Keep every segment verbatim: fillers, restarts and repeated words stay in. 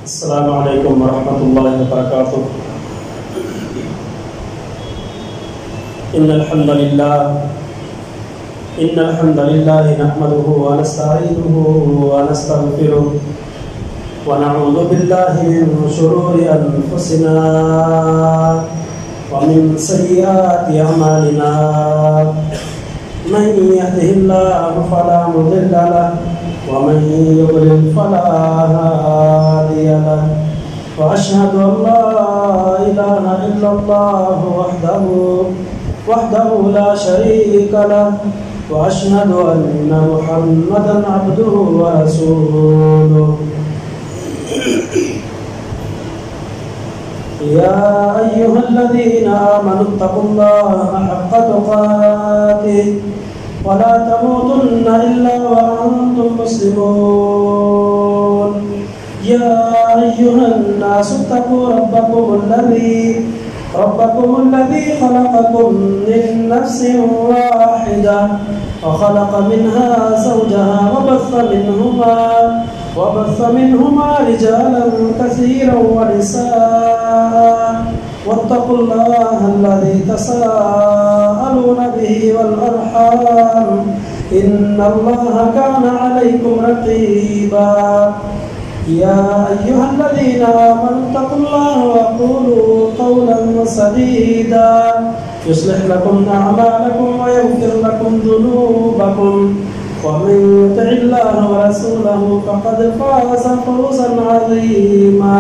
السلام علیکم ورحمۃ اللہ وبرکاتہ۔ ان الحمد للہ ان الحمد للہ نحمده ونستعینه ونستغفره ونعوذ باللہ من شرور انفسنا ومن سیئات اعمالنا، من يهده الله فلا مضل له ومن يضلل فلا هادي له، وأشهد أن لا إله إلا الله وحده وحده لا شريك له، وأشهد أن محمدا عبده ورسوله۔ يا أيها الذين آمنوا اتقوا الله حق تقاته ولا تموتن إلا وأنتم مسلمون۔ يا أيها الناس اتقوا ربكم الذي ربكم الذي خلقكم من نفس واحدة وخلق منها زوجها وبث منهما وبث منهما رجالا كثيرا ونساء، واتقوا الله الذي تساءلون به والأرحام إن الله كان عليكم رقيبا۔ يا أيها الذين آمنوا اتقوا الله وقولوا قولا سديدا يصلح لكم أعمالكم ويغفر لكم ذنوبكم، ومن يطع الله ورسوله فقد فاز فوزا عظيما۔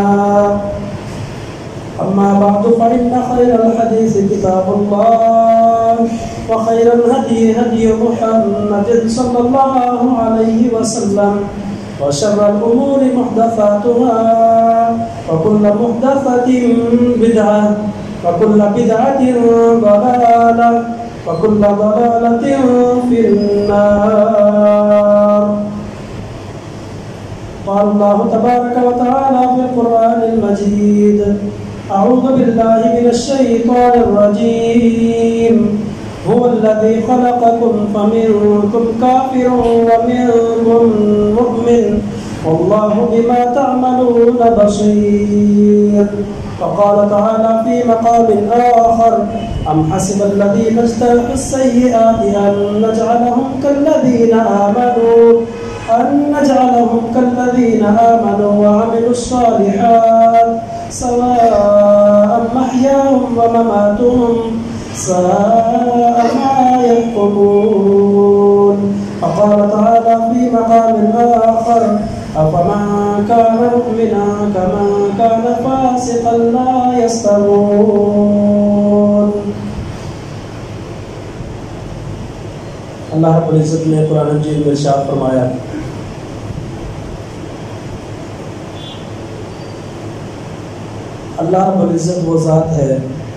أما بعد فإن خير الحديث كتاب الله، وخير الهدي هدي محمد صلى الله عليه وسلم، وشر الأمور محدثاتها، وكل محدثة بدعة، وكل بدعة ضلالة، وكل ضلالة في النار۔ قال الله تبارك وتعالى في القرآن المجيد: أعوذ بالله من الشيطان الرجيم، هو الذي خلقكم فمنكم كافر ومنكم مؤمن والله بما تعملون بصير۔ وقال تعالى في مقام آخر: أم حسب الذين اجترحوا السيئات أن نجعلهم كالذين آمنوا أن نجعلهم كالذين آمنوا وعملوا الصالحات سواء محياهم ومماتهم ساء ما يحكمون۔ وقال تعالى في مقام آخر: أفمن كان مؤمنا كمن كان فاسقا لا يستوون۔ اللہ رب العزت نے قرآن مجید میں ارشاد فرمایا: اللہ رب العزت وہ ذات ہے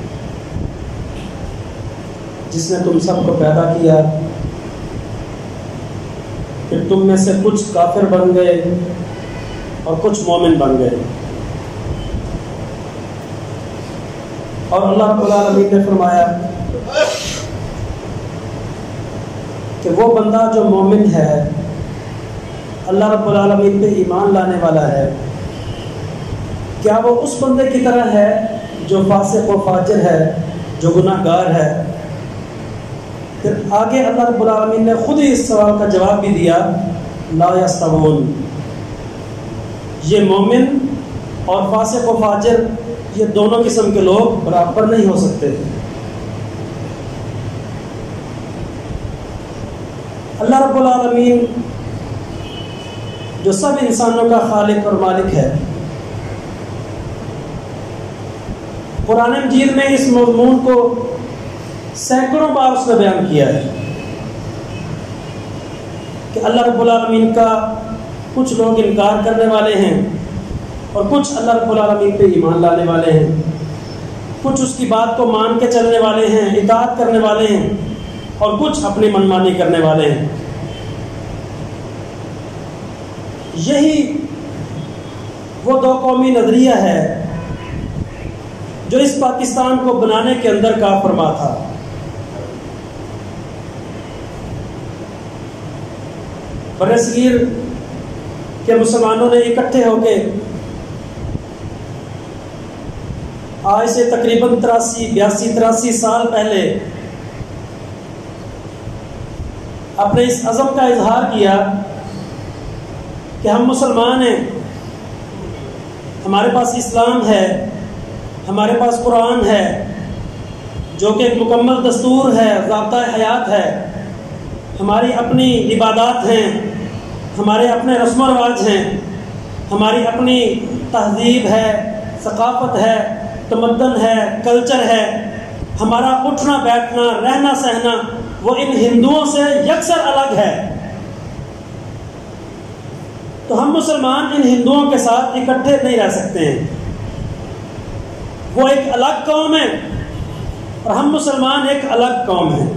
جس نے تم سب کو پیدا کیا، پھر تم میں سے کچھ کافر بن گئے اور کچھ مومن بن گئے۔ اور اللہ رب العالمین نے فرمایا کہ وہ بندہ جو مومن ہے، اللہ رب العالمین پہ ایمان لانے والا ہے، کیا وہ اس بندے کی طرح ہے جو فاسق و فاجر ہے، جو گناہ گار ہے؟ پھر آگے اللہ رب العالمین نے خود ہی اس سوال کا جواب بھی دیا: لا یستوون۔ یہ مومن اور فاسق و فاجر، یہ دونوں قسم کے لوگ برابر نہیں ہو سکتے۔ اللہ رب العالمین جو سب انسانوں کا خالق اور مالک ہے، قرآن مجید میں اس مضمون کو سینکڑوں بار اس نے بیان کیا ہے کہ اللہ رب العالمین کا کچھ لوگ انکار کرنے والے ہیں اور کچھ اللہ رب العالمین پہ ایمان لانے والے ہیں، کچھ اس کی بات کو مان کے چلنے والے ہیں، اطاعت کرنے والے ہیں، اور کچھ اپنی منمانی کرنے والے ہیں۔ یہی وہ دو قومی نظریہ ہے جو اس پاکستان کو بنانے کے اندر کام فرما تھا۔ برصغیر کہ مسلمانوں نے اکٹھے ہو کے آج سے تقریباً تراسی بیاسی تراسی سال پہلے اپنے اس عزم کا اظہار کیا کہ ہم مسلمان ہیں، ہمارے پاس اسلام ہے، ہمارے پاس قرآن ہے جو کہ ایک مکمل دستور ہے، ضابطہ حیات ہے، ہماری اپنی عبادات ہیں، ہمارے اپنے رسم و رواج ہیں، ہماری اپنی تہذیب ہے، ثقافت ہے، تمدن ہے، کلچر ہے، ہمارا اٹھنا بیٹھنا رہنا سہنا وہ ان ہندوؤں سے یکسر الگ ہے۔ تو ہم مسلمان ان ہندوؤں کے ساتھ اکٹھے نہیں رہ سکتے ہیں، وہ ایک الگ قوم ہے اور ہم مسلمان ایک الگ قوم ہیں۔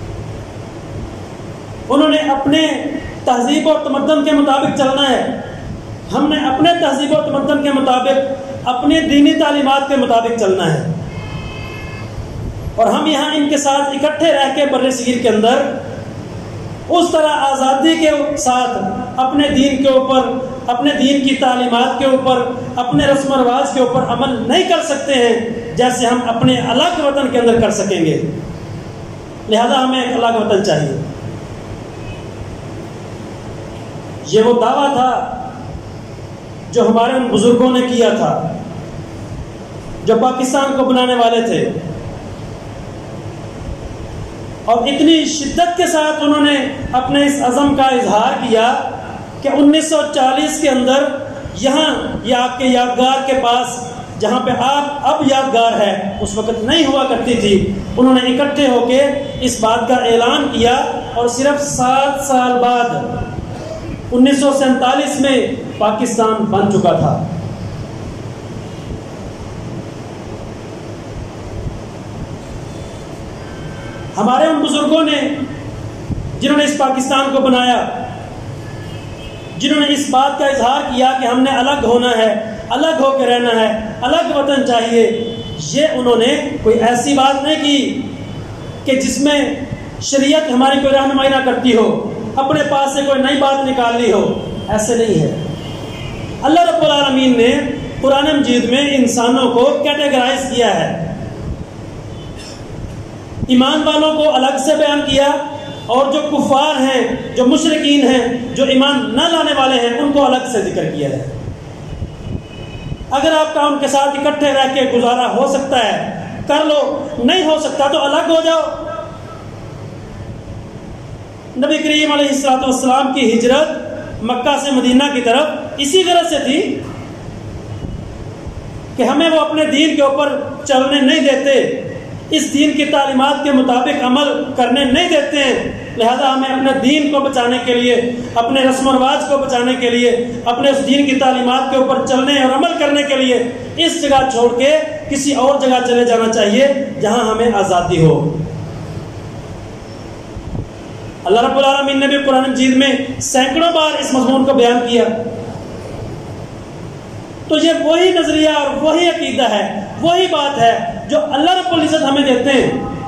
انہوں نے اپنے تہذیب اور تمدن کے مطابق چلنا ہے، ہم نے اپنے تہذیب و تمدن کے مطابق اپنی دینی تعلیمات کے مطابق چلنا ہے، اور ہم یہاں ان کے ساتھ اکٹھے رہ کے بر صغیر کے اندر اس طرح آزادی کے ساتھ اپنے دین کے اوپر، اپنے دین کی تعلیمات کے اوپر، اپنے رسم و رواج کے اوپر عمل نہیں کر سکتے ہیں جیسے ہم اپنے الگ وطن کے اندر کر سکیں گے۔ لہذا ہمیں ایک الگ وطن چاہیے۔ یہ وہ دعویٰ تھا جو ہمارے ان بزرگوں نے کیا تھا جو پاکستان کو بنانے والے تھے، اور اتنی شدت کے ساتھ انہوں نے اپنے اس عزم کا اظہار کیا کہ انیس سو چالیس کے اندر یہاں یہ آپ کے یادگار کے پاس جہاں پہ آپ اب یادگار ہے اس وقت نہیں ہوا کرتی تھی، انہوں نے اکٹھے ہو کے اس بات کا اعلان کیا، اور صرف سات سال بعد انیس سو سینتالیس میں پاکستان بن چکا تھا۔ ہمارے ان بزرگوں نے جنہوں نے اس پاکستان کو بنایا، جنہوں نے اس بات کا اظہار کیا کہ ہم نے الگ ہونا ہے، الگ ہو کے رہنا ہے، الگ وطن چاہیے، یہ انہوں نے کوئی ایسی بات نہیں کی کہ جس میں شریعت ہماری کوئی رہنمائی نہ کرتی ہو، اپنے پاس سے کوئی نئی بات نکال لی ہو، ایسے نہیں ہے۔ اللہ رب العالمین نے قرآن مجید میں انسانوں کو کیٹیگرائز کیا ہے، ایمان والوں کو الگ سے بیان کیا، اور جو کفار ہیں، جو مشرکین ہیں، جو ایمان نہ لانے والے ہیں، ان کو الگ سے ذکر کیا ہے۔ اگر آپ کا ان کے ساتھ اکٹھے رہ کے گزارا ہو سکتا ہے کر لو، نہیں ہو سکتا تو الگ ہو جاؤ۔ نبی کریم علیہ الصلوۃ والسلام کی ہجرت مکہ سے مدینہ کی طرف اسی غرض سے تھی کہ ہمیں وہ اپنے دین کے اوپر چلنے نہیں دیتے، اس دین کی تعلیمات کے مطابق عمل کرنے نہیں دیتے ہیں، لہذا ہمیں اپنے دین کو بچانے کے لیے، اپنے رسم و رواج کو بچانے کے لیے، اپنے اس دین کی تعلیمات کے اوپر چلنے اور عمل کرنے کے لیے اس جگہ چھوڑ کے کسی اور جگہ چلے جانا چاہیے جہاں ہمیں آزادی ہو۔ اللہ رب العالمین نے بھی قرآن مجید میں سینکڑوں بار اس مضمون کو بیان کیا۔ تو یہ وہی نظریہ اور وہی عقیدہ ہے، وہی بات ہے جو اللہ رب العزت ہمیں دیتے ہیں۔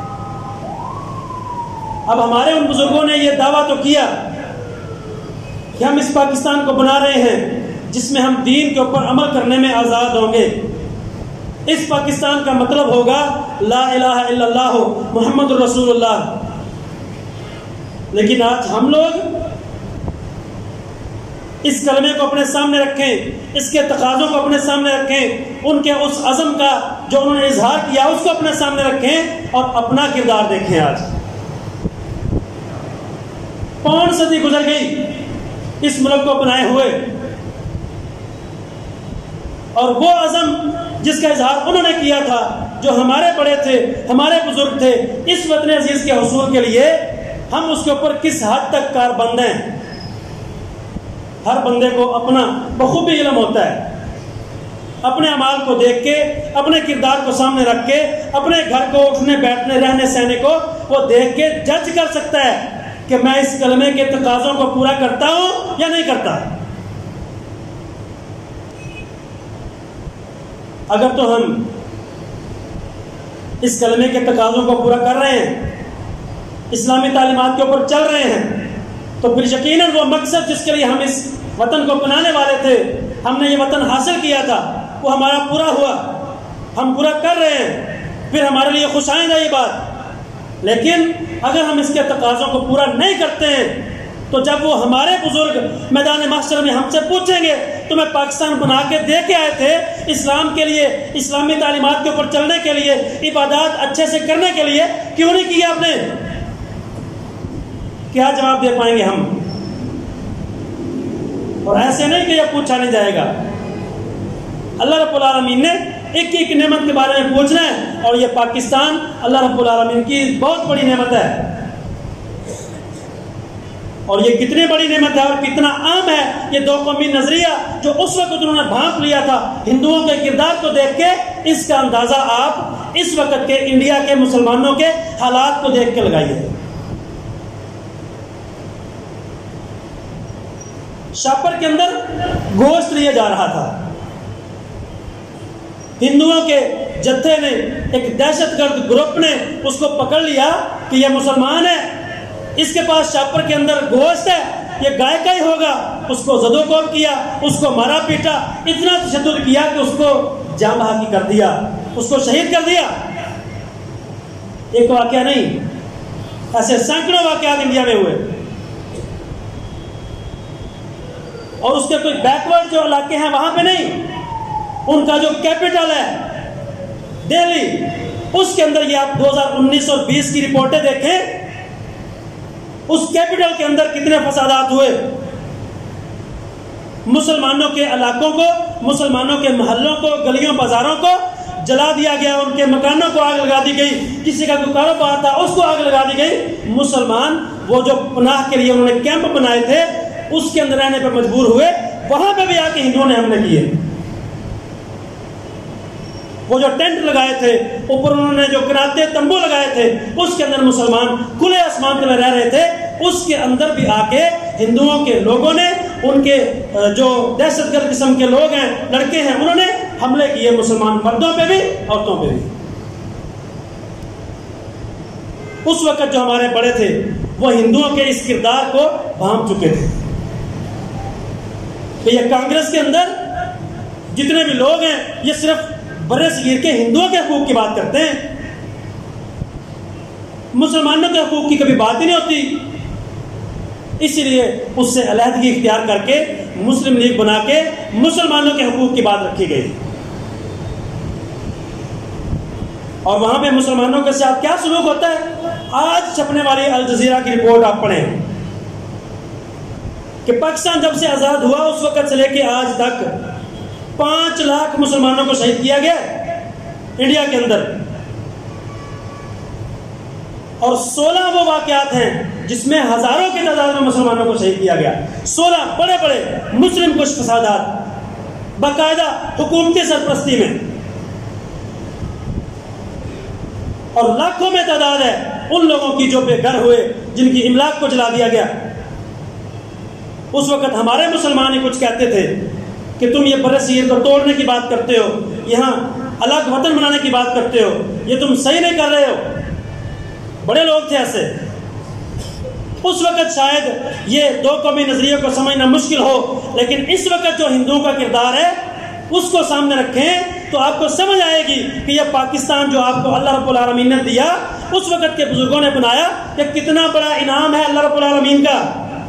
اب ہمارے ان بزرگوں نے یہ دعویٰ تو کیا کہ ہم اس پاکستان کو بنا رہے ہیں جس میں ہم دین کے اوپر عمل کرنے میں آزاد ہوں گے، اس پاکستان کا مطلب ہوگا لا الہ الا اللہ محمد الرسول اللہ۔ لیکن آج ہم لوگ اس کلمے کو اپنے سامنے رکھیں، اس کے تقاضوں کو اپنے سامنے رکھیں، ان کے اس عزم کا جو انہوں نے اظہار کیا اس کو اپنے سامنے رکھیں اور اپنا کردار دیکھیں۔ آج پون صدی گزر گئی اس ملک کو بنائے ہوئے، اور وہ عزم جس کا اظہار انہوں نے کیا تھا، جو ہمارے بڑے تھے، ہمارے بزرگ تھے، اس وطن عزیز کے حصول کے لیے ہم اس کے اوپر کس حد تک کاربند ہیں۔ ہر بندے کو اپنا بخوبی علم ہوتا ہے، اپنے اعمال کو دیکھ کے، اپنے کردار کو سامنے رکھ کے، اپنے گھر کو اٹھنے بیٹھنے رہنے سہنے کو وہ دیکھ کے جج کر سکتا ہے کہ میں اس کلمے کے تقاضوں کو پورا کرتا ہوں یا نہیں کرتا۔ اگر تو ہم اس کلمے کے تقاضوں کو پورا کر رہے ہیں، اسلامی تعلیمات کے اوپر چل رہے ہیں، تو پھر یقیناً وہ مقصد جس کے لیے ہم اس وطن کو بنانے والے تھے، ہم نے یہ وطن حاصل کیا تھا، وہ ہمارا پورا ہوا۔ ہم برا کر رہے ہیں پھر ہمارے لیے خوش آئندہ یہ بات، لیکن اگر ہم اس کے تقاضوں کو پورا نہیں کرتے ہیں تو جب وہ ہمارے بزرگ میدان محشر میں ہم سے پوچھیں گے تمہیں پاکستان بنا کے دے کے آئے تھے اسلام کے لیے، اسلامی تعلیمات کے اوپر چلنے کے لیے، عبادات اچھے سے کرنے کے لیے، کیوں نہیں کیا آپ نے؟ کیا جواب دے پائیں گے ہم؟ اور ایسے نہیں کہ یہ پوچھا نہیں جائے گا۔ اللہ رب العالمین نے ایک ایک نعمت کے بارے میں پوچھنا ہے، اور یہ پاکستان اللہ رب العالمین کی بہت بڑی نعمت ہے، اور یہ کتنی بڑی نعمت ہے اور کتنا عام ہے یہ دو قومی نظریہ جو اس وقت انہوں نے بھانپ لیا تھا ہندوؤں کے کردار کو دیکھ کے، اس کا اندازہ آپ اس وقت کے انڈیا کے مسلمانوں کے حالات کو دیکھ کے لگائیے۔ شاپر کے اندر گوشت لیا جا رہا تھا، ہندوؤں کے جتھے نے، ایک دہشت گرد گروپ نے اس کو پکڑ لیا کہ یہ مسلمان ہے، اس کے پاس شاپر کے اندر گوشت ہے، یہ گائے کا ہی ہوگا، اس کو زد و کوب کیا، اس کو مارا پیٹا، اتنا تشدد کیا کہ اس کو جاں بحقی کر دیا، اس کو شہید کر دیا۔ ایک واقعہ نہیں، ایسے سینکڑوں واقعات انڈیا میں ہوئے، اور اس کے کوئی بیکورڈ جو علاقے ہیں وہاں پہ نہیں، ان کا جو کیپٹل ہے دہلی، اس کے اندر یہ آپ دو ہزار انیس اور بیس کی رپورٹیں دیکھیں، اس کیپٹل کے اندر کتنے فسادات ہوئے، مسلمانوں کے علاقوں کو، مسلمانوں کے محلوں کو، گلیوں بازاروں کو جلا دیا گیا، ان کے مکانوں کو آگ لگا دی گئی، کسی کا کوئی کاروبار تھا اس کو آگ لگا دی گئی۔ مسلمان وہ جو پناہ کے لیے انہوں نے کیمپ بنائے تھے اس کے اندر رہنے پر مجبور ہوئے، وہاں پہ بھی آ کے ہندوؤں نے حملے کیے۔ وہ جو ٹینٹ لگائے تھے اوپر انہوں نے جو کناتے تمبو لگائے تھے اس کے اندر مسلمان کھلے آسمان میں رہ رہے تھے، اس کے اندر بھی آ کے ہندوؤں کے لوگوں نے، ان کے جو دہشت گرد قسم کے لوگ ہیں، لڑکے ہیں، انہوں نے حملے کیے مسلمان مردوں پہ بھی عورتوں پہ بھی۔ اس وقت جو ہمارے بڑے تھے وہ ہندوؤں کے اس کردار کو بھانپ چکے تھے کہ یہ کانگریس کے اندر جتنے بھی لوگ ہیں یہ صرف برے صغیر کے ہندوؤں کے حقوق کی بات کرتے ہیں، مسلمانوں کے حقوق کی کبھی بات ہی نہیں ہوتی۔ اسی لیے اس سے علیحدگی اختیار کر کے مسلم لیگ بنا کے مسلمانوں کے حقوق کی بات رکھی گئی، اور وہاں پہ مسلمانوں کے ساتھ کیا سلوک ہوتا ہے؟ آج چھپنے والی الجزیرہ کی رپورٹ آپ پڑھیں کہ پاکستان جب سے آزاد ہوا اس وقت سے لے کے آج تک پانچ لاکھ مسلمانوں کو شہید کیا گیا انڈیا کے اندر، اور سولہ وہ واقعات ہیں جس میں ہزاروں کی تعداد میں مسلمانوں کو شہید کیا گیا، سولہ بڑے بڑے مسلم کش فسادات باقاعدہ حکومتی سرپرستی میں، اور لاکھوں میں تعداد ہے ان لوگوں کی جو بے گھر ہوئے، جن کی املاک کو جلا دیا گیا۔ اس وقت ہمارے مسلمان ہی کچھ کہتے تھے کہ تم یہ برے صغیر کو توڑنے کی بات کرتے ہو، یہاں الگ وطن بنانے کی بات کرتے ہو، یہ تم صحیح نہیں کر رہے ہو۔ بڑے لوگ تھے ایسے۔ اس وقت شاید یہ دو قومی نظریے کو سمجھنا مشکل ہو، لیکن اس وقت جو ہندوؤں کا کردار ہے اس کو سامنے رکھیں تو آپ کو سمجھ آئے گی کہ یہ پاکستان جو آپ کو اللہ رب العالمین نے دیا، اس وقت کے بزرگوں نے بنایا، یہ کتنا بڑا انعام ہے اللہ رب العالمین کا۔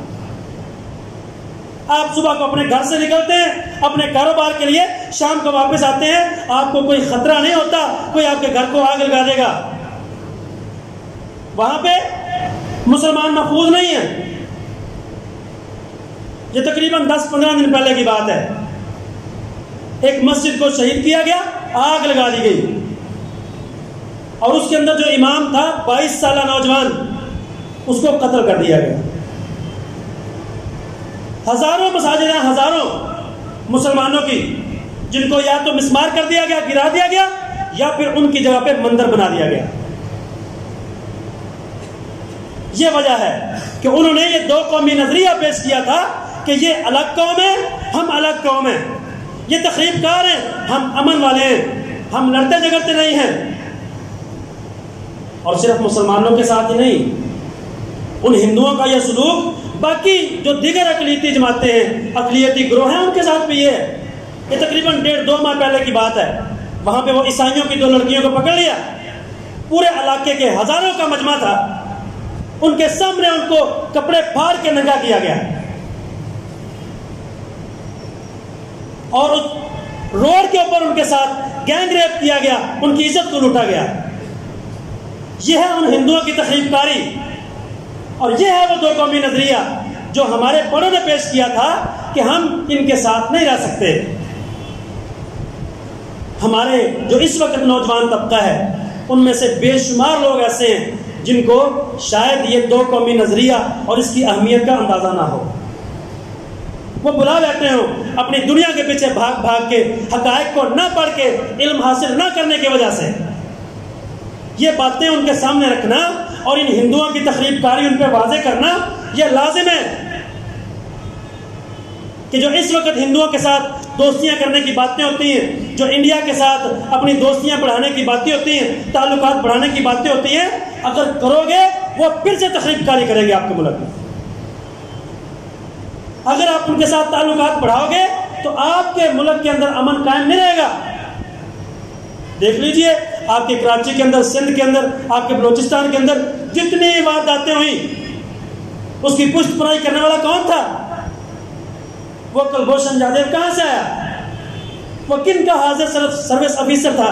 آپ صبح کو اپنے گھر سے نکلتے ہیں اپنے کاروبار کے لیے، شام کو واپس آتے ہیں، آپ کو کوئی خطرہ نہیں ہوتا کوئی آپ کے گھر کو آگ لگا دے گا۔ وہاں پہ مسلمان محفوظ نہیں ہیں۔ یہ تقریباً دس پندرہ دن پہلے کی بات ہے، ایک مسجد کو شہید کیا گیا، آگ لگا دی گئی، اور اس کے اندر جو امام تھا بائیس سالہ نوجوان، اس کو قتل کر دیا گیا۔ ہزاروں مساجد ہیں، ہزاروں مسلمانوں کی، جن کو یا تو مسمار کر دیا گیا، گرا دیا گیا، یا پھر ان کی جگہ پہ مندر بنا دیا گیا۔ یہ وجہ ہے کہ انہوں نے یہ دو قومی نظریہ پیش کیا تھا کہ یہ الگ قوم ہے، ہم الگ قوم ہیں، یہ تخریب کار ہیں، ہم امن والے ہیں، ہم لڑتے جھگڑتے نہیں ہیں۔ اور صرف مسلمانوں کے ساتھ ہی نہیں، ان ہندوؤں کا یہ سلوک باقی جو دیگر اقلیتی جماعتیں ہیں، اقلیتی گروہ ہیں، ان کے ساتھ بھی یہ ہے۔ یہ تقریباً ڈیڑھ دو ماہ پہلے کی بات ہے۔ وہاں پہ وہ عیسائیوں کی دو لڑکیوں کو پکڑ لیا، پورے علاقے کے ہزاروں کا مجمع تھا، ان کے سامنے ان کو کپڑے پھاڑ کے ننگا کیا گیا اور اس روڈ کے اوپر ان کے ساتھ گینگ ریپ کیا گیا، ان کی عزت کو لوٹا گیا۔ یہ ہے ان ہندوؤں کی تخریب کاری، اور یہ ہے وہ دو قومی نظریہ جو ہمارے بڑوں نے پیش کیا تھا کہ ہم ان کے ساتھ نہیں رہ سکتے۔ ہمارے جو اس وقت نوجوان طبقہ ہے ان میں سے بے شمار لوگ ایسے ہیں جن کو شاید یہ دو قومی نظریہ اور اس کی اہمیت کا اندازہ نہ ہو۔ وہ بلا بیٹھے ہوں اپنی دنیا کے پیچھے بھاگ بھاگ کے، حقائق کو نہ پڑھ کے، علم حاصل نہ کرنے کی وجہ سے یہ باتیں ان کے سامنے رکھنا اور ان ہندوؤں کی تخریب کاری ان پہ واضح کرنا یہ لازم ہے کہ جو اس وقت ہندوؤں کے ساتھ دوستیاں کرنے کی باتیں ہوتی ہیں، جو انڈیا کے ساتھ اپنی دوستیاں بڑھانے کی باتیں ہوتی ہیں، تعلقات بڑھانے کی باتیں ہوتی ہیں، اگر کرو گے وہ پھر سے تخریب کاری کریں گے آپ کے ملک میں۔ اگر آپ ان کے ساتھ تعلقات بڑھاؤ گے تو آپ کے ملک کے اندر امن قائم نہیں رہے گا۔ دیکھ لیجئے آپ کے کراچی کے اندر، سندھ کے اندر، آپ کے بلوچستان کے اندر جتنی وارداتیں ہوئیں، اس کی پشت پناہی کرنے والا کون تھا؟ وہ کلبھوشن جادیو کہاں سے آیا؟ وہ کن کا حاضر سروس آفیسر تھا؟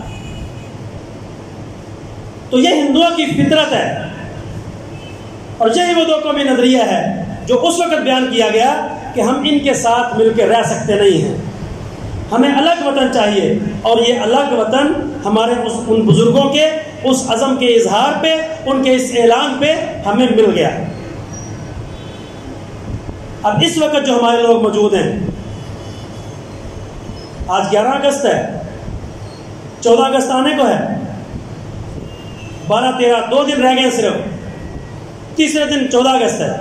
تو یہ ہندوؤں کی فطرت ہے، اور یہی وہ دو قومی نظریہ ہے جو اس وقت بیان کیا گیا کہ ہم ان کے ساتھ مل کے رہ سکتے نہیں ہیں، ہمیں الگ وطن چاہیے، اور یہ الگ وطن ہمارے اس ان بزرگوں کے اس عزم کے اظہار پہ، ان کے اس اعلان پہ ہمیں مل گیا۔ اب اس وقت جو ہمارے لوگ موجود ہیں، آج گیارہ اگست ہے، چودہ اگست آنے کو ہے، بارہ تیرہ دو دن رہ گئے صرف، تیسرے دن چودہ اگست ہے۔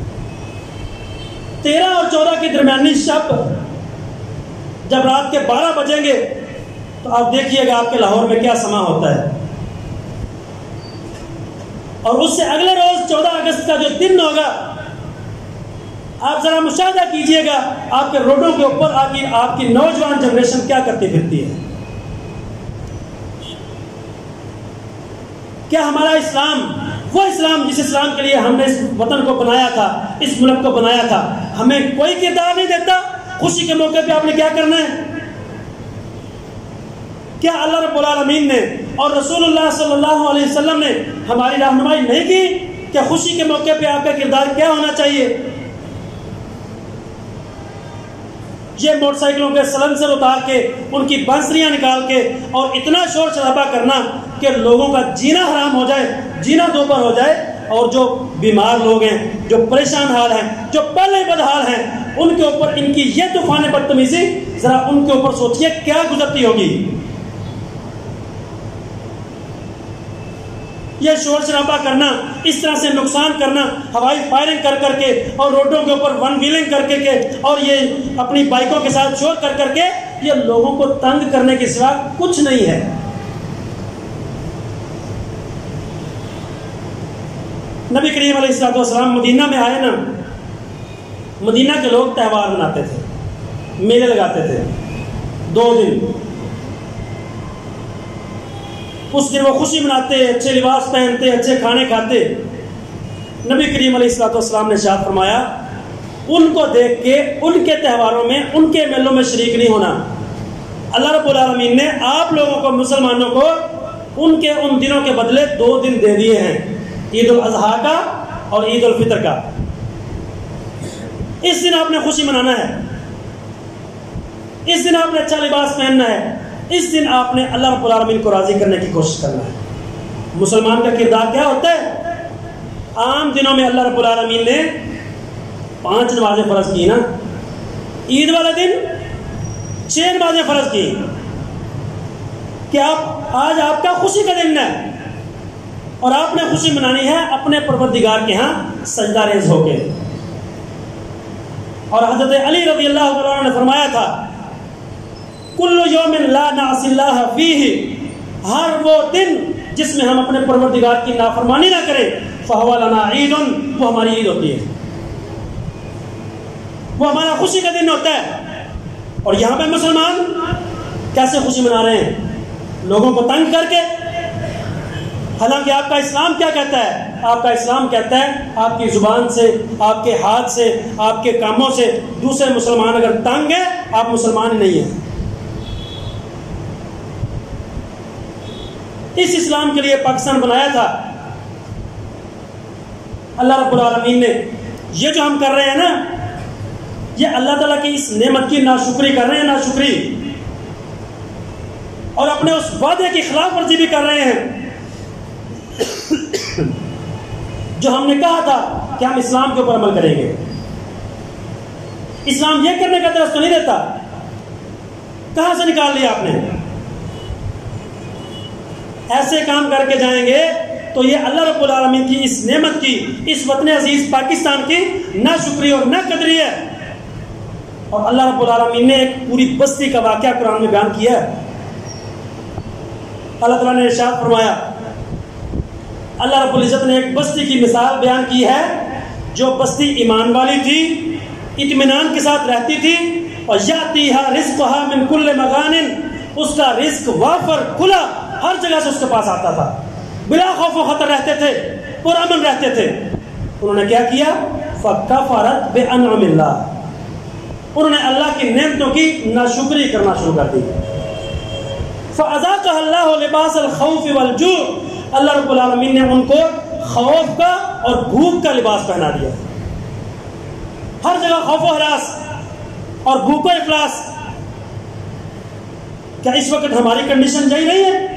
تیرہ اور چودہ کی درمیانی شب جب رات کے بارہ بجیں گے تو آپ دیکھیے گا آپ کے لاہور میں کیا سما ہوتا ہے، اور اس سے اگلے روز چودہ اگست کا جو دن ہوگا آپ ذرا مشاہدہ کیجئے گا آپ کے روڈوں کے اوپر آپ کی آپ کی نوجوان جنریشن کیا کرتی پھرتی ہے۔ کیا ہمارا اسلام وہ اسلام جس اسلام کے لیے ہم نے اس وطن کو بنایا تھا، اس ملک کو بنایا تھا، ہمیں کوئی کردار نہیں دیتا؟ خوشی کے موقع پہ آپ نے کیا کرنا ہے؟ کیا اللہ رب العالمین نے اور رسول اللہ صلی اللہ علیہ وسلم نے ہماری رہنمائی نہیں کی کہ خوشی کے موقع پہ آپ کا کردار کیا ہونا چاہیے؟ یہ موٹر سائیکلوں کے سلنسر اتار کے، ان کی بانسریاں نکال کے، اور اتنا شور شرابہ کرنا کہ لوگوں کا جینا حرام ہو جائے، جینا دوپہر ہو جائے، اور جو بیمار لوگ ہیں، جو پریشان حال ہیں، جو پہلے بدحال ہیں، ان کے اوپر ان کی یہ طوفان بدتمیزی، ذرا ان کے اوپر سوچئے کیا گزرتی ہوگی۔ یہ شور شرابہ کرنا، اس طرح سے نقصان کرنا، ہوائی فائرنگ کر کر کے، اور روڈوں کے اوپر ون ویلنگ کر کے اور یہ اپنی بائکوں کے ساتھ شور کر کر کے، یہ لوگوں کو تنگ کرنے کے سوا کچھ نہیں ہے۔ نبی کریم علیہ الصلوۃ والسلام مدینہ میں آئے نا، مدینہ کے لوگ تہوار مناتے تھے، میلے لگاتے تھے دو دن، اس دن وہ خوشی مناتے، اچھے لباس پہنتے، اچھے کھانے کھاتے۔ نبی کریم علیہ الصلوۃ والسلام نے ارشاد فرمایا ان کو دیکھ کے ان کے تہواروں میں، ان کے میلوں میں شریک نہیں ہونا۔ اللہ رب العالمین نے آپ لوگوں کو، مسلمانوں کو، ان کے ان دنوں کے بدلے دو دن دے دیے ہیں، عید الاضحیٰ کا اور عید الفطر کا۔ اس دن آپ نے خوشی منانا ہے، اس دن آپ نے اچھا لباس پہننا ہے، اس دن آپ نے اللہ رب العالمین کو راضی کرنے کی کوشش کرنا ہے۔ مسلمان کا کردار کیا ہوتا ہے؟ عام دنوں میں اللہ رب العالمین نے پانچ نمازیں فرض کی نا، عید والے دن چھ نمازیں فرض کی کہ آپ آج آپ کا خوشی کا دن ہے، اور آپ نے خوشی منانی ہے اپنے پروردگار کے ہاں سجدہ ریز ہو کے۔ اور حضرت علی رضی اللہ عنہ نے فرمایا تھا کل یوم لا نعصی اللہ فیہ، ہر وہ دن جس میں ہم اپنے پروردگار کی نافرمانی نہ کریں، فہو لنا عید، وہ ہماری عید ہوتی ہے، وہ ہمارا خوشی کا دن ہوتا ہے۔ اور یہاں پہ مسلمان کیسے خوشی منا رہے ہیں؟ لوگوں کو تنگ کر کے۔ حالانکہ آپ کا اسلام کیا کہتا ہے؟ آپ کا اسلام کہتا ہے آپ کی زبان سے، آپ کے ہاتھ سے، آپ کے کاموں سے دوسرے مسلمان اگر تنگ ہے آپ مسلمان ہی نہیں ہیں۔ اس اسلام کے لیے پاکستان بنایا تھا اللہ رب العالمین نے۔ یہ جو ہم کر رہے ہیں نا، یہ اللہ تعالیٰ کی اس نعمت کی ناشکری کر رہے ہیں، ناشکری، اور اپنے اس وعدے کی خلاف ورزی بھی کر رہے ہیں جو ہم نے کہا تھا کہ ہم اسلام کے اوپر عمل کریں گے۔ اسلام یہ کرنے کا درس تو نہیں دیتا، کہاں سے نکال لیا آپ نے؟ ایسے کام کر کے جائیں گے تو یہ اللہ رب العالمین کی اس نعمت کی، اس وطن عزیز پاکستان کی نہ شکری اور نہ قدری ہے۔ اور اللہ رب العالمین نے ایک پوری بستی کا واقعہ قرآن میں بیان کیا ہے۔ اللہ تعالیٰ نے ارشاد فرمایا، اللہ رب العزت نے ایک بستی کی مثال بیان کی ہے جو بستی ایمان والی تھی، اطمینان کے ساتھ رہتی تھی، اور یاتیہا رزقہا من کل مغان، اس کا رزق وافر کھلا ہر جگہ سے اس کے پاس آتا تھا، بلا خوف و خطر رہتے تھے، پرامن رہتے تھے۔ انہوں نے کیا کیا؟ فکفرت بانعم اللہ، انہوں نے اللہ کی نعمتوں کی ناشکری کرنا شروع کر دی۔ فاذاقها اللہ لباس الخوف والجوع، اللہ رب العالمین نے ان کو خوف کا اور بھوک کا لباس پہنا دیا۔ ہر جگہ خوف و ہراس اور بھوک و افلاس۔ کیا اس وقت ہماری کنڈیشن یہی نہیں ہے؟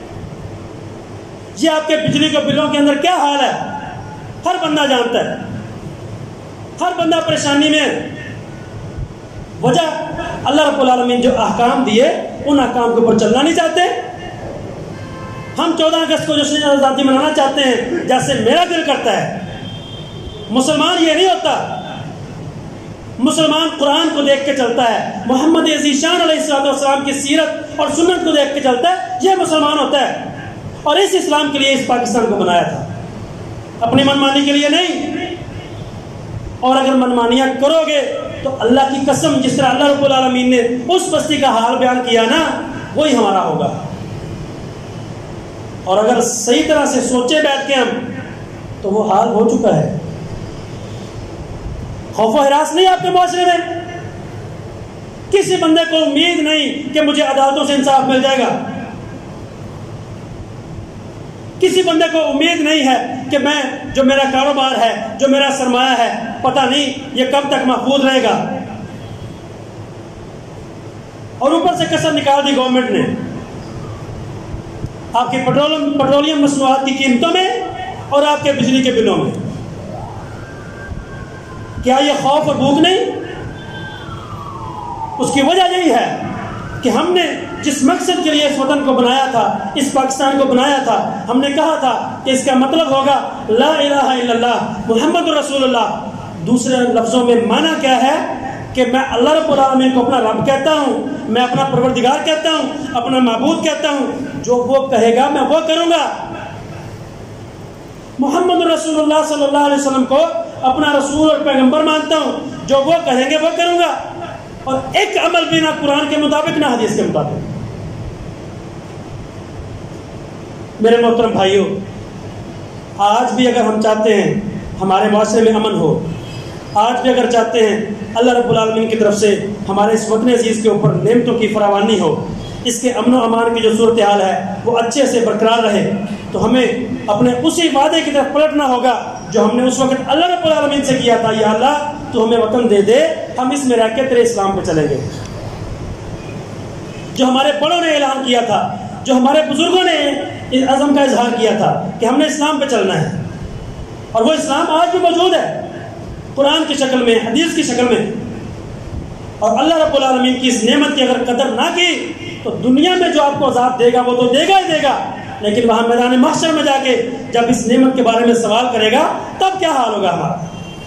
یہ آپ کے بجلی کے بلوں کے اندر کیا حال ہے ہر بندہ جانتا ہے، ہر بندہ پریشانی میں۔ وجہ اللہ رب العالمین جو احکام دیے ان احکام کے اوپر چلنا نہیں چاہتے۔ ہم چودہ اگست کو جشن آزادی منانا چاہتے ہیں جیسے میرا دل کرتا ہے۔ مسلمان یہ نہیں ہوتا، مسلمان قرآن کو دیکھ کے چلتا ہے، محمد عزیز شان علیہ السلام کی سیرت اور سنت کو دیکھ کے چلتا ہے، یہ مسلمان ہوتا ہے۔ اور اس اسلام کے لیے اس پاکستان کو بنایا تھا، اپنی منمانی کے لیے نہیں۔ اور اگر منمانیاں کرو گے تو اللہ کی قسم، جس طرح اللہ رب العالمین نے اس بستی کا حال بیان کیا نا، وہی ہمارا ہوگا۔ اور اگر صحیح طرح سے سوچے بیٹھ کے ہم، تو وہ حال ہو چکا ہے۔ خوف و ہراس نہیں آپ کے معاشرے میں، کسی بندے کو امید نہیں کہ مجھے عدالتوں سے انصاف مل جائے گا، کسی بندے کو امید نہیں ہے کہ میں جو میرا کاروبار ہے، جو میرا سرمایہ ہے، پتہ نہیں یہ کب تک محفوظ رہے گا۔ اور اوپر سے کسر نکال دی گورنمنٹ نے آپ کی پیٹرولیم پیٹرولیم مصنوعات کی قیمتوں میں اور آپ کے بجلی کے بلوں میں۔ کیا یہ خوف اور بھوک نہیں؟ اس کی وجہ یہی ہے کہ ہم نے جس مقصد کے لیے اس وطن کو بنایا تھا، اس پاکستان کو بنایا تھا، ہم نے کہا تھا کہ اس کا مطلب ہوگا لا الہ الا اللہ محمد رسول اللہ۔ دوسرے لفظوں میں معنی کیا ہے کہ میں اللہ رب العالمین کو اپنا رب کہتا ہوں، میں اپنا پروردگار کہتا ہوں، اپنا معبود کہتا ہوں، جو وہ کہے گا میں وہ کروں گا۔ محمد رسول اللہ صلی اللہ علیہ وسلم کو اپنا رسول اور پیغمبر مانتا ہوں، جو وہ کہیں گے وہ کروں گا۔ اور ایک عمل بھی نہ قرآن کے مطابق نہ حدیث کے مطابق۔ میرے محترم بھائیوں، آج بھی اگر ہم چاہتے ہیں ہمارے معاشرے میں امن ہو، آج بھی اگر چاہتے ہیں اللہ رب العالمین کی طرف سے ہمارے اس وطن عزیز کے اوپر نعمتوں کی فراوانی ہو، اس کے امن و امان کی جو صورتحال ہے وہ اچھے سے برقرار رہے، تو ہمیں اپنے اسی وعدے کی طرف پلٹنا ہوگا جو ہم نے اس وقت اللہ رب العالمین سے کیا تھا، یا اللہ تو ہمیں وطن دے دے، ہم اس میں رہ کے تیرے اسلام پہ چلیں گے۔ جو ہمارے بڑوں نے اعلان کیا تھا، جو ہمارے بزرگوں نے اس عزم کا اظہار کیا تھا کہ ہم نے اسلام پہ چلنا ہے، اور وہ اسلام آج بھی موجود ہے قرآن کی شکل میں، حدیث کی شکل میں۔ اور اللہ رب العالمین کی اس نعمت کی اگر قدر نہ کی تو دنیا میں جو آپ کو عذاب دے گا وہ تو دے گا ہی دے گا، لیکن وہاں میدان محشر میں جا کے جب اس نعمت کے بارے میں سوال کرے گا تب کیا حال ہوگا ہمارا۔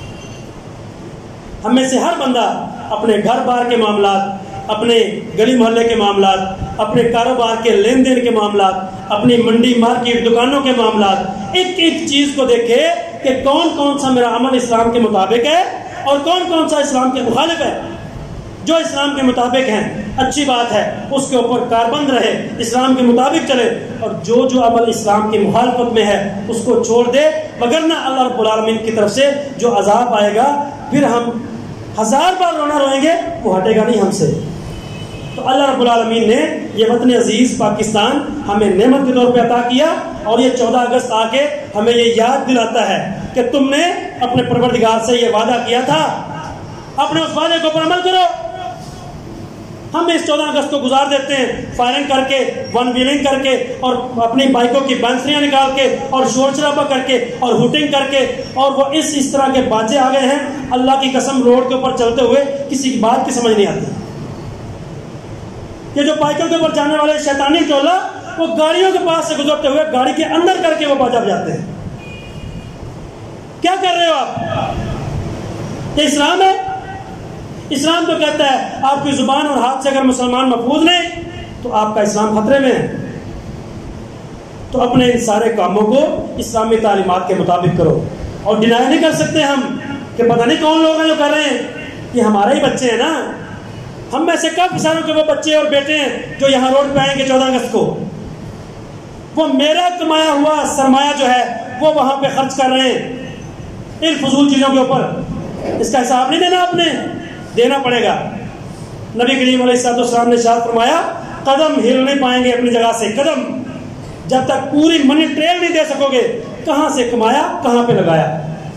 ہم میں سے ہر بندہ اپنے گھر بار کے معاملات، اپنے گلی محلے کے معاملات، اپنے کاروبار کے لین دین کے معاملات، اپنی منڈی مارکیٹ دکانوں کے معاملات، ایک ایک چیز کو دیکھے کہ کون کون سا میرا عمل اسلام کے مطابق ہے اور کون کون سا اسلام کے مخالف ہے۔ جو اسلام کے مطابق ہیں اچھی بات ہے، اس کے اوپر کاربند رہے، اسلام کے مطابق چلے، اور جو جو عمل اسلام کی مخالفت میں ہے اس کو چھوڑ دے، وگرنہ اللہ رب العالمین کی طرف سے جو عذاب آئے گا پھر ہم ہزار بار رونا روئیں گے وہ ہٹے گا نہیں ہم سے۔ تو اللہ رب العالمین نے یہ وطن عزیز پاکستان ہمیں نعمت کے طور پہ عطا کیا، اور یہ چودہ اگست آ کے ہمیں یہ یاد دلاتا ہے کہ تم نے اپنے پروردگار سے یہ وعدہ کیا تھا، اپنے اس وعدے کے اوپر عمل کرو۔ ہم اس چودہ اگست کو گزار دیتے ہیں فائرنگ کر کے، ون ویلنگ کر کے، اور اپنی بائکوں کی بینسریاں نکال کے، اور شور شرابہ کر کے، اور ہوٹنگ کر کے، اور وہ اس اس طرح کے باجے آ گئے ہیں، اللہ کی قسم روڈ کے اوپر چلتے ہوئے کسی کی بات کی سمجھ نہیں آتی۔ یہ جو بائکوں کے اوپر جانے والے شیطانی ٹولہ، وہ گاڑیوں کے پاس سے گزرتے ہوئے گاڑی کے اندر کر کے وہ باجا بجاتے ہیں۔ کیا کر رہے ہو آپ؟ یہ اسلام ہے؟ اسلام تو کہتا ہے آپ کی زبان اور ہاتھ سے اگر مسلمان محفوظ نہیں تو آپ کا اسلام خطرے میں ہے۔ تو اپنے ان سارے کاموں کو اسلامی تعلیمات کے مطابق کرو، اور ڈینائی نہیں کر سکتے ہم کہ پتہ نہیں کون لوگ ہیں جو کر رہے ہیں، یہ ہمارے ہی بچے ہیں نا۔ ہم میں سے کب ساروں کے وہ بچے اور بیٹے ہیں جو یہاں روڈ پہ آئیں گے چودہ اگست کو؟ وہ میرا کمایا ہوا سرمایہ جو ہے وہ وہاں پہ خرچ کر رہے ہیں ان فضول چیزوں کے اوپر۔ اس کا حساب نہیں دینا، آپ نے دینا پڑے گا۔ نبی کریم علیہ الصلوۃ والسلام نے ارشاد فرمایا قدم ہل نہیں پائیں گے اپنی جگہ سے، قدم جب تک پوری منی ٹریل نہیں دے سکو گے کہاں سے کمایا کہاں پہ لگایا۔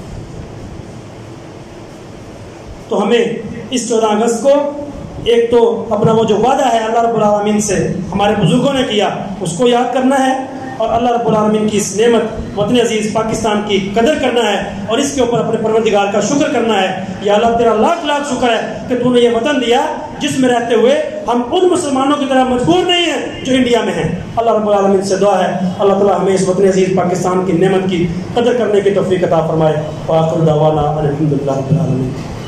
تو ہمیں اس چودہ اگست کو ایک تو اپنا وہ جو وعدہ ہے اللہ رب العالمین سے ہمارے بزرگوں نے کیا اس کو یاد کرنا ہے، اور اللہ رب العالمین کی اس نعمت وطن عزیز پاکستان کی قدر کرنا ہے، اور اس کے اوپر اپنے پروردگار کا شکر کرنا ہے۔ یا اللہ تیرا لاکھ لاکھ شکر ہے کہ تو نے یہ وطن دیا جس میں رہتے ہوئے ہم ان مسلمانوں کی طرح مجبور نہیں ہیں جو انڈیا میں ہیں۔ اللہ رب العالمین سے دعا ہے اللہ تعالیٰ ہمیں اس وطن عزیز پاکستان کی نعمت کی قدر کرنے کی توفیق عطا فرمائے۔ وآخر دعوانا الحمدللہ رب العالمین۔